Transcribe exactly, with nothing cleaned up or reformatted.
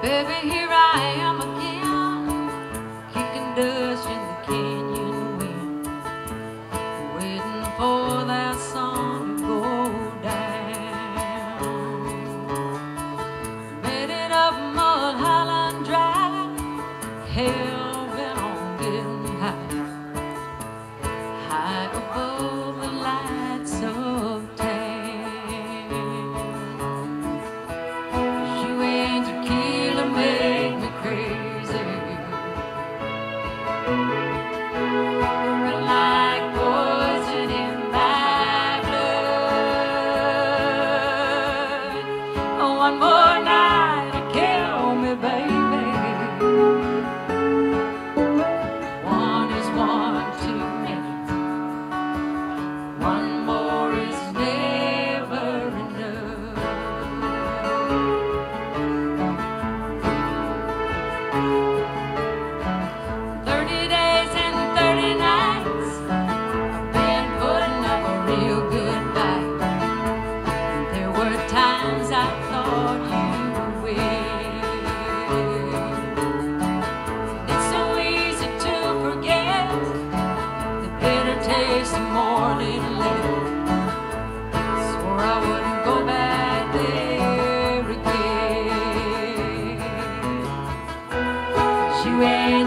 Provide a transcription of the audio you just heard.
Baby, here I am again, kicking dust in the canyon wind, waiting for that sun to go down. Made it up mud, Highland Drive, hell bent on getting high, high above the lights of town. You ain't tequila, make me crazy, like poison in my blood. One more night to kill me, baby. One is one too many. One more is never enough. Thirty days and thirty nights, I've been putting up a real good fight. There were times I thought you would. It's so easy to forget the bitter taste of morning liquor. Swore I wouldn't go back there again. You ain't